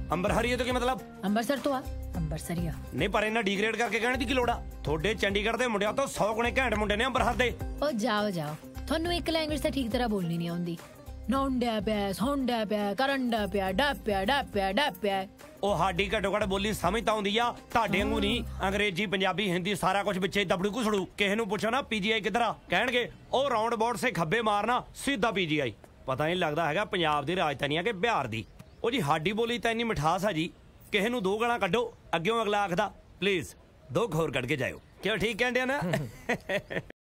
ਅੰਬਰਹਰੀਏ ਤੋਂ ਕੀ ਮਤਲਬ? ਅੰਮ੍ਰਿਤਸਰ ਤੋਂ ਆ ਅੰਬਰਸਰੀਆ ਨਹੀਂ, ਪਰ ਇਹਨਾਂ ਡੀਗ੍ਰੇਡ ਕਰਕੇ ਕਹਿਣ ਦੀ ਕੀ ਲੋੜ ਆ? ਤੁਹਾਡੇ ਚੰਡੀਗੜ੍ਹ ਦੇ ਮੁੰਡਿਆਂ ਤੋਂ 100 ਗੁਣੇ ਘੈਂਟ ਮੁੰਡੇ ਨੇ ਅੰਬਰਸਰ ਦੇ। ਉਹ ਜਾਓ ਜਾਓ, ਤੁਹਾਨੂੰ ਇੱਕ ਲੈਂਗੁਏਜ ਤਾਂ ਠੀਕ ਤਰ੍ਹਾਂ ਬੋਲਣੀ ਨਹੀਂ ਆਉਂਦੀ। ਨੌਂਡਿਆ ਪਿਆ, ਸੌਂਡਿਆ ਪਿਆ, ਕਰੰਡਾ ਪਿਆ, ਡਾਪਿਆ ਡਾਪਿਆ ਡਾਪਿਆ। ਉਹ ਸਾਡੀ ਘੱਟੋ ਘੱਟ ਬੋਲੀ ਸਮਝ ਤਾਂ ਆਉਂਦੀ ਆ, ਤੁਹਾਡੇ ਵਾਂਗੂ ਨਹੀਂ। ਅੰਗਰੇਜ਼ੀ, ਪੰਜਾਬੀ, ਹਿੰਦੀ ਸਾਰਾ ਕੁਝ ਵਿੱਚੇ ਦਬੜੂ ਘੁਸੜੂ। ਕਿਸੇ ਨੂੰ ਪੁੱਛੋ ਨਾ ਪੀਜੀਆਈ ਕਿੱਧਰ ਆ, ਕਹਿਣਗੇ ਉਹ ਰਾਉਂਡ ਅਬਾਊਟ ਸੇ ਖੱਬੇ ਮਾਰਨਾ ਸਿੱਧਾ ਪੀਜੀਆਈ। ਪਤਾ ਨਹੀਂ ਲੱਗਦਾ ਹੈਗਾ ਪੰਜਾਬ ਦੀ ਰਾਜਧਾਨੀ ਆ ਕਿ ਬਿਹਾਰ ਦੀ। ਉਹ ਜੀ ਸਾਡੀ ਬੋਲੀ ਤਾਂ ਇੰਨੀ ਮਿਠਾਸ ਆ ਜੀ, ਕਿਸੇ ਨੂੰ 2 ਗਾਲਾਂ ਕੱਢੋ, ਅੱਗਿਓਂ ਅਗਲਾ ਆਖਦਾ ਪਲੀਜ਼ 2 ਹੋਰ ਕੱਢ ਕੇ ਜਾਇਓ। ਕਿਉਂ ਠੀਕ ਕਹਿੰਦੇ ਆ ਨਾ?